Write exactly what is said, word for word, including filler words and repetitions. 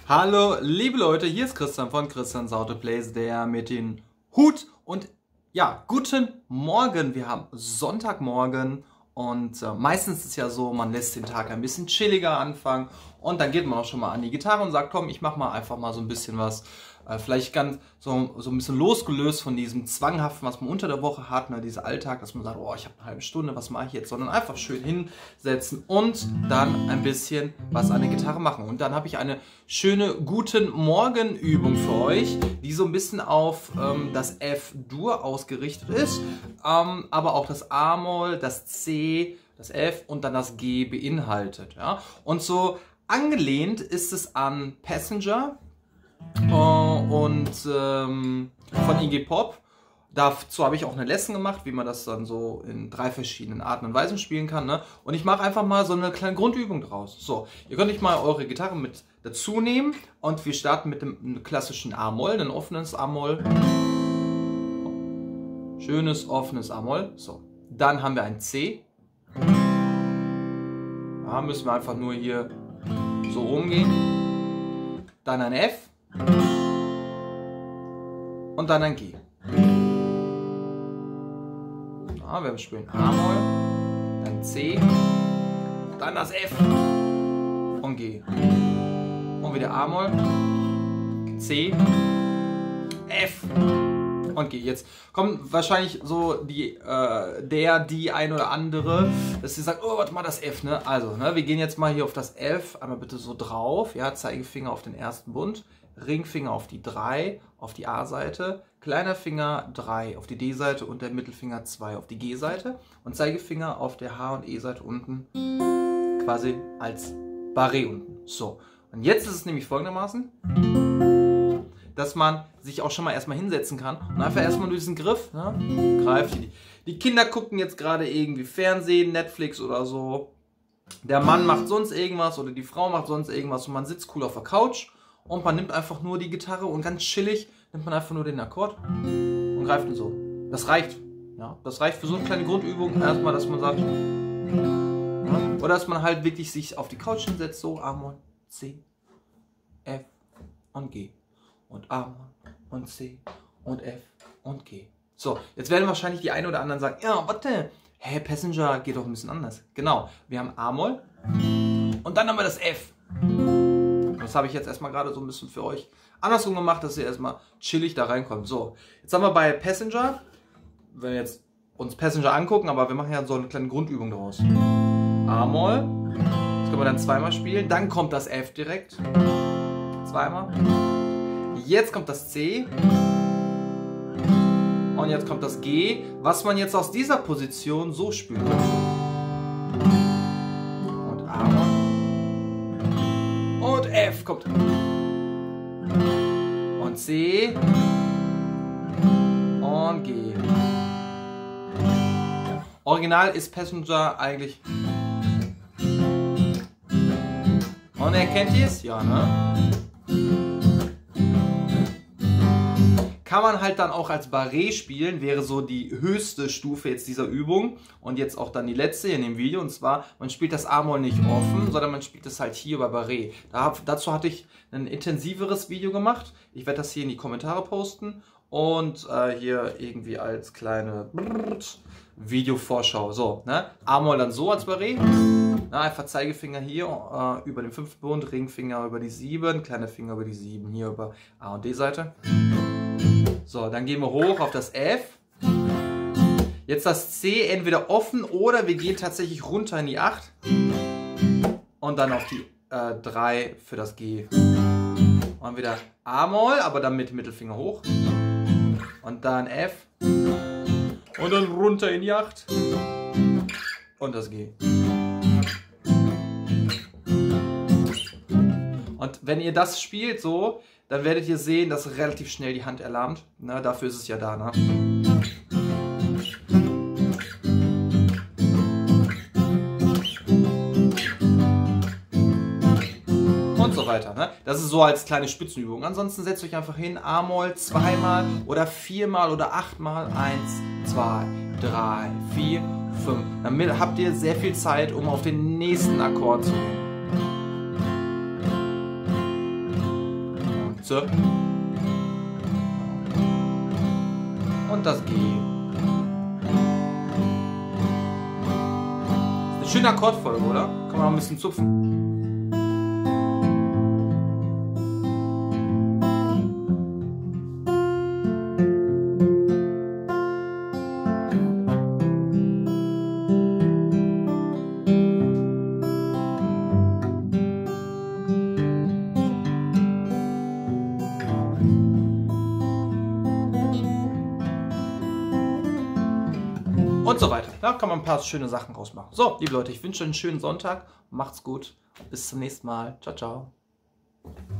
Hallo liebe Leute, hier ist Christian von Christian's How to Plays, der mit den Hut und ja, guten Morgen. Wir haben Sonntagmorgen und äh, meistens ist es ja so, man lässt den Tag ein bisschen chilliger anfangen und dann geht man auch schon mal an die Gitarre und sagt, komm, ich mach mal einfach mal so ein bisschen was, äh, vielleicht ganz so, so ein bisschen losgelöst von diesem Zwanghaften, was man unter der Woche hat, ne, dieser Alltag, dass man sagt, oh, ich habe eine halbe Stunde, was mache ich jetzt, sondern einfach schön hinsetzen und dann ein bisschen was an der Gitarre machen. Und dann habe ich eine schöne Guten Morgen Übung für euch, die so ein bisschen auf ähm, das F-Dur ausgerichtet ist, ähm, aber auch das A-Moll, das C, das F und dann das G beinhaltet. Ja? Und so angelehnt ist es an Passenger äh, und ähm, von Iggy Pop. Dazu habe ich auch eine Lesson gemacht, wie man das dann so in drei verschiedenen Arten und Weisen spielen kann. Ne? Und ich mache einfach mal so eine kleine Grundübung draus. So, ihr könnt euch mal eure Gitarre mit dazu nehmen und wir starten mit dem klassischen A-Moll, ein offenes A-Moll. Schönes, offenes A-Moll. So, dann haben wir ein C. Da müssen wir einfach nur hier so rumgehen. Dann ein F. Und dann ein G. Ja, wir spielen A-Moll, dann C, dann das F und G. Und wieder A-Moll, C, F und G. Jetzt kommt wahrscheinlich so die, äh, der, die ein oder andere, dass sie sagt, oh, warte mal, das F, ne? Also, ne, wir gehen jetzt mal hier auf das F, einmal bitte so drauf, ja, Zeigefinger auf den ersten Bund, Ringfinger auf die drei, auf die A-Seite, kleiner Finger drei auf die D-Seite und der Mittelfinger zwei auf die G-Seite und Zeigefinger auf der H- und E-Seite unten, quasi als Barré unten. So, und jetzt ist es nämlich folgendermaßen, dass man sich auch schon mal erstmal hinsetzen kann und einfach erstmal durch diesen Griff, ne, greift. Die, die Kinder gucken jetzt gerade irgendwie Fernsehen, Netflix oder so. Der Mann macht sonst irgendwas oder die Frau macht sonst irgendwas und man sitzt cool auf der Couch und man nimmt einfach nur die Gitarre und ganz chillig nimmt man einfach nur den Akkord und greift ihn so. Das reicht. Ja, das reicht für so eine kleine Grundübung. Erstmal, dass man sagt, ja, oder dass man halt wirklich sich auf die Couch hinsetzt, so A-Moll, C, F und G. Und A-Moll und C und F und G. So, jetzt werden wahrscheinlich die einen oder anderen sagen, ja, warte, hä, Passenger geht doch ein bisschen anders. Genau, wir haben A-Moll und dann haben wir das F. Das habe ich jetzt erstmal gerade so ein bisschen für euch andersrum gemacht, dass ihr erstmal chillig da reinkommt. So, jetzt haben wir bei Passenger, wenn wir jetzt uns Passenger angucken, aber wir machen ja so eine kleine Grundübung daraus. A-Moll, das können wir dann zweimal spielen, dann kommt das F direkt, zweimal. Jetzt kommt das C und jetzt kommt das G, was man jetzt aus dieser Position so spielen kann. Und A-Moll und F kommt und C und G. Original ist Passenger eigentlich. Und erkennt ihr es? Ja, ne? Kann man halt dann auch als Barré spielen, wäre so die höchste Stufe jetzt dieser Übung und jetzt auch dann die letzte in dem Video, und zwar, man spielt das A-Moll nicht offen, sondern man spielt es halt hier über Barré. Da, dazu hatte ich ein intensiveres Video gemacht, ich werde das hier in die Kommentare posten und äh, hier irgendwie als kleine Video-Vorschau. So, ne? A-Moll dann so als Barré, na, einfach Zeigefinger hier äh, über den fünften Bund, Ringfinger über die sieben, kleiner Finger über die sieben, hier über A- und D-Seite. So, dann gehen wir hoch auf das F. Jetzt das C entweder offen oder wir gehen tatsächlich runter in die acht. Und dann auf die äh, drei für das G. Und wieder A-Moll, aber dann mit Mittelfinger hoch. Und dann F. Und dann runter in die acht. Und das G. Und wenn ihr das spielt so, dann werdet ihr sehen, dass relativ schnell die Hand erlahmt. Na, dafür ist es ja da, ne? Und so weiter, ne? Das ist so als kleine Spitzenübung. Ansonsten setzt euch einfach hin, A-Moll zweimal oder viermal oder achtmal. Eins, zwei, drei, vier, fünf. Damit habt ihr sehr viel Zeit, um auf den nächsten Akkord zu gehen. C. Und das G. Eine schöne Akkordfolge, oder? Kann man auch ein bisschen zupfen. Und so weiter. Da kann man ein paar schöne Sachen rausmachen. So, liebe Leute, ich wünsche euch einen schönen Sonntag. Macht's gut. Bis zum nächsten Mal. Ciao, ciao.